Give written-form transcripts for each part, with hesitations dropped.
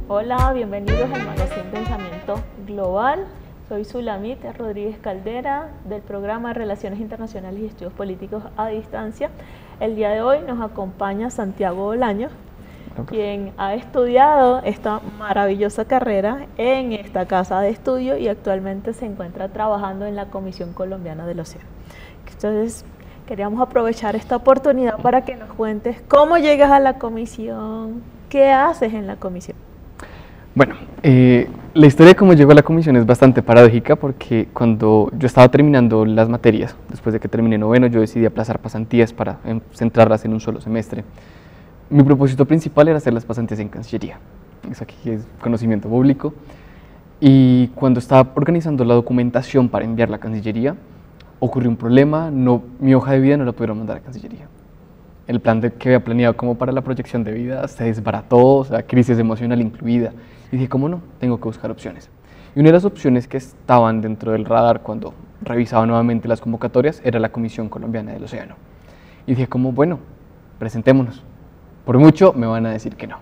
Hola, bienvenidos al magazine Pensamiento Global. Soy Sulamit Rodríguez Caldera del programa Relaciones Internacionales y Estudios Políticos a Distancia. El día de hoy nos acompaña Santiago Bolaño, quien ha estudiado esta maravillosa carrera en esta casa de estudio y actualmente se encuentra trabajando en la Comisión Colombiana del Océano. Entonces, queríamos aprovechar esta oportunidad para que nos cuentes cómo llegas a la comisión, qué haces en la comisión. Bueno, la historia de cómo llego a la comisión es bastante paradójica porque cuando yo estaba terminando las materias, después de que terminé noveno, yo decidí aplazar pasantías para centrarlas en un solo semestre. Mi propósito principal era hacer las pasantías en Cancillería, eso aquí es conocimiento público, y cuando estaba organizando la documentación para enviarla a Cancillería, ocurrió un problema, mi hoja de vida no la pudieron mandar a Cancillería. El plan que había planeado como para la proyección de vida se desbarató, o sea, crisis emocional incluida. Y dije, ¿cómo no? Tengo que buscar opciones. Y una de las opciones que estaban dentro del radar cuando revisaba nuevamente las convocatorias era la Comisión Colombiana del Océano. Y dije, como bueno, presentémonos. Por mucho me van a decir que no.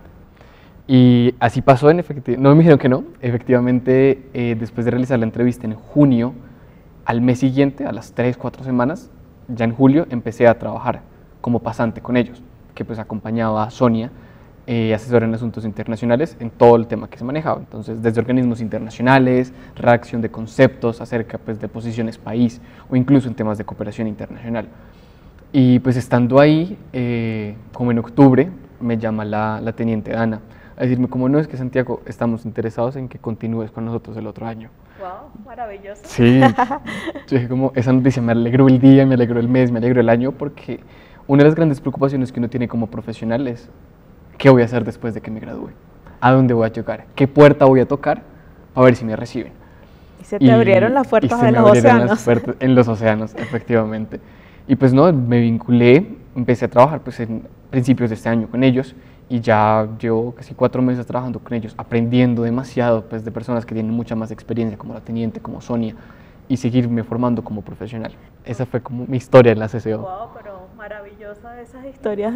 Y así pasó, no me dijeron que no. Efectivamente, después de realizar la entrevista en junio, al mes siguiente, a las 3-4 semanas, ya en julio, empecé a trabajar como pasante con ellos, que pues acompañaba a Sonia, asesora en asuntos internacionales, en todo el tema que se manejaba. Entonces, desde organismos internacionales, redacción de conceptos acerca pues, de posiciones país o incluso en temas de cooperación internacional. Y pues estando ahí, como en octubre, me llama la teniente Ana a decirme, como no, es que Santiago, estamos interesados en que continúes con nosotros el otro año. ¡Wow! Maravilloso. Sí, yo dije como, esa noticia me alegró el día, me alegró el mes, me alegró el año, porque una de las grandes preocupaciones que uno tiene como profesional es, ¿qué voy a hacer después de que me gradúe? ¿A dónde voy a llegar? ¿Qué puerta voy a tocar para ver si me reciben? Y se te abrieron las puertas de los océanos. En los océanos, efectivamente. Y pues no, me vinculé, empecé a trabajar pues en principios de este año con ellos y ya llevo casi 4 meses trabajando con ellos, aprendiendo demasiado pues de personas que tienen mucha más experiencia, como la teniente, como Sonia, y seguirme formando como profesional. Esa fue como mi historia en la CCO. Wow, pero maravillosa esas historias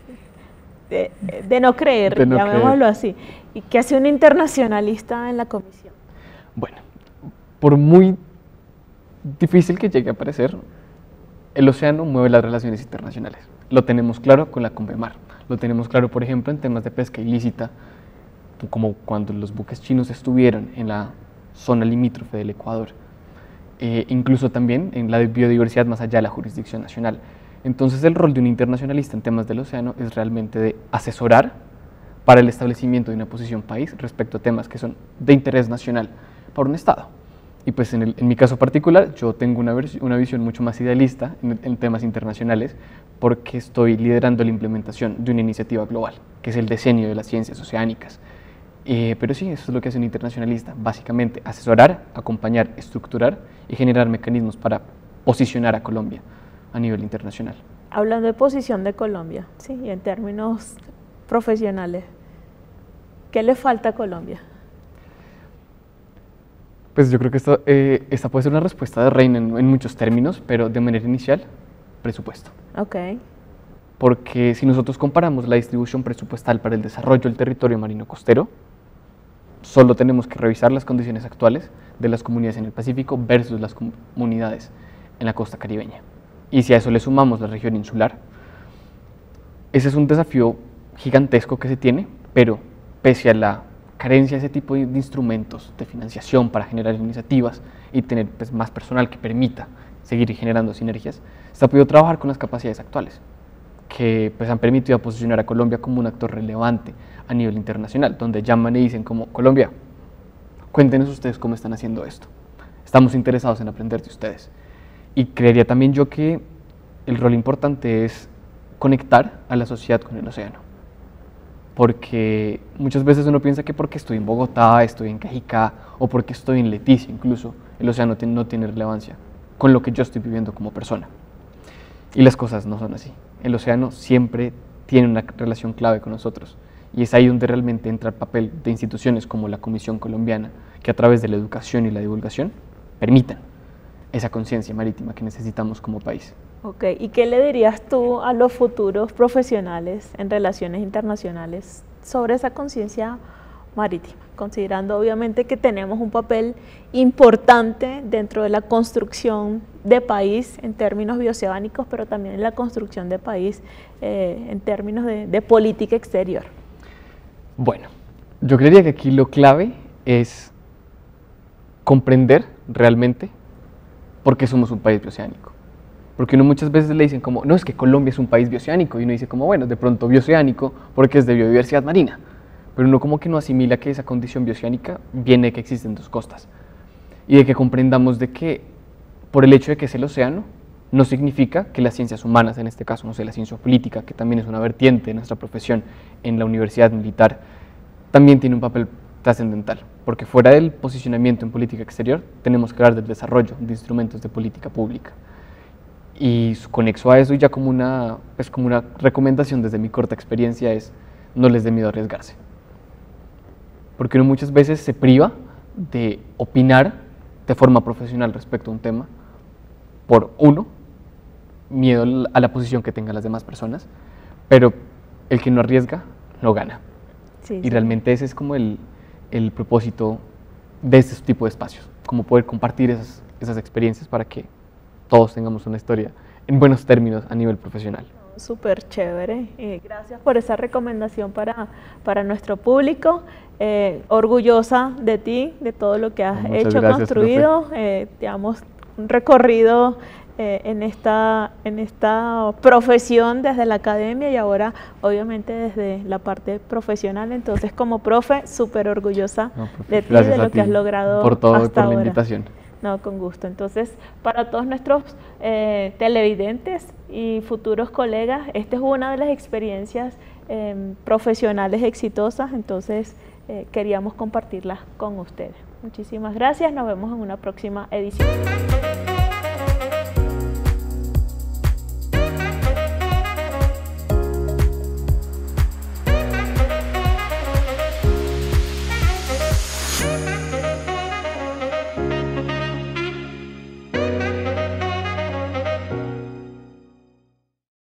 de no creer, de no llamémoslo creer. así. ¿Y qué hace un internacionalista en la comisión? Bueno, por muy difícil que llegue a parecer, el océano mueve las relaciones internacionales. Lo tenemos claro con la Convemar. Lo tenemos claro, por ejemplo, en temas de pesca ilícita, como cuando los buques chinos estuvieron en la zona limítrofe del Ecuador. Incluso también en la biodiversidad más allá de la jurisdicción nacional. Entonces el rol de un internacionalista en temas del océano es realmente de asesorar para el establecimiento de una posición país respecto a temas que son de interés nacional para un Estado. Y pues en mi caso particular yo tengo una visión mucho más idealista en temas internacionales porque estoy liderando la implementación de una iniciativa global, que es el Decenio de las Ciencias Oceánicas. Pero sí, eso es lo que hace un internacionalista, básicamente asesorar, acompañar, estructurar y generar mecanismos para posicionar a Colombia a nivel internacional. Hablando de posición de Colombia, sí, y en términos profesionales, ¿qué le falta a Colombia? Pues yo creo que esta puede ser una respuesta de reina en muchos términos, pero de manera inicial, presupuesto. Ok. Porque si nosotros comparamos la distribución presupuestal para el desarrollo del territorio marino costero, solo tenemos que revisar las condiciones actuales de las comunidades en el Pacífico versus las comunidades en la costa caribeña. Y si a eso le sumamos la región insular, ese es un desafío gigantesco que se tiene, pero pese a la carencia de ese tipo de instrumentos de financiación para generar iniciativas y tener pues, más personal que permita seguir generando sinergias, se ha podido trabajar con las capacidades actuales, que pues, han permitido posicionar a Colombia como un actor relevante a nivel internacional, donde llaman y dicen como, Colombia, cuéntenos ustedes cómo están haciendo esto, estamos interesados en aprender de ustedes. Y creería también yo que el rol importante es conectar a la sociedad con el océano, porque muchas veces uno piensa que porque estoy en Bogotá, estoy en Cajicá o porque estoy en Leticia incluso, el océano no tiene relevancia con lo que yo estoy viviendo como persona. Y las cosas no son así. El océano siempre tiene una relación clave con nosotros y es ahí donde realmente entra el papel de instituciones como la Comisión Colombiana, que a través de la educación y la divulgación permitan esa conciencia marítima que necesitamos como país. Ok, ¿y qué le dirías tú a los futuros profesionales en relaciones internacionales sobre esa conciencia marítima, considerando obviamente que tenemos un papel importante dentro de la construcción de país en términos bioceánicos, pero también en la construcción de país en términos de política exterior. Bueno, yo creería que aquí lo clave es comprender realmente por qué somos un país bioceánico. Porque uno muchas veces le dicen como, no, es que Colombia es un país bioceánico, y uno dice como, bueno, de pronto bioceánico porque es de biodiversidad marina, pero uno como que no asimila que esa condición bioceánica viene de que existen dos costas, y de que comprendamos de que por el hecho de que es el océano, no significa que las ciencias humanas, en este caso, no sé, la ciencia política, que también es una vertiente de nuestra profesión en la universidad militar, también tiene un papel trascendental, porque fuera del posicionamiento en política exterior, tenemos que hablar del desarrollo de instrumentos de política pública. Y conexo a eso, y ya como una recomendación desde mi corta experiencia, es no les dé miedo a arriesgarse. Porque uno muchas veces se priva de opinar de forma profesional respecto a un tema por miedo a la posición que tengan las demás personas, pero el que no arriesga, no gana. Sí, y realmente ese es como el propósito de este tipo de espacios, como poder compartir esas experiencias para que todos tengamos una historia en buenos términos a nivel profesional. Súper chévere, gracias por esa recomendación para nuestro público, orgullosa de ti, de todo lo que has hecho, gracias, construido, digamos, un recorrido en esta profesión desde la academia y ahora obviamente desde la parte profesional. Entonces, como profe, súper orgullosa de ti, de lo que has logrado por todo hasta y por ahora. la invitación. No, con gusto. Entonces, para todos nuestros televidentes y futuros colegas, esta es una de las experiencias profesionales exitosas, entonces queríamos compartirlas con ustedes. Muchísimas gracias, nos vemos en una próxima edición.